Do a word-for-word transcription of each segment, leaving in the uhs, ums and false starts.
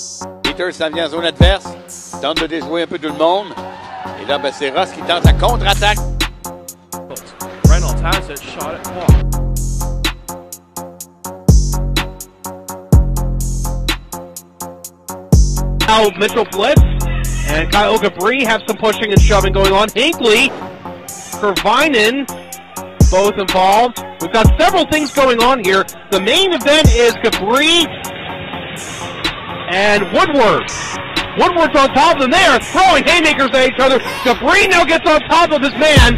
Peters s'en vient en zone adverse, tente de déjouer un peu tout le monde. Et là, ben, c'est Ross qui tente la contre-attaque. Reynolds has it, shot it, blocked. Now Mitchell blitz, and Kyle Gabri have some pushing and shoving going on. Hinckley, Kervinen, both involved. We've got several things going on here. The main event is Gabri and Woodward. Woodward's on top of them. They are throwing haymakers at each other. Gabri now gets on top of his man.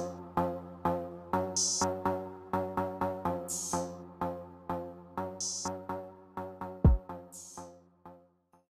You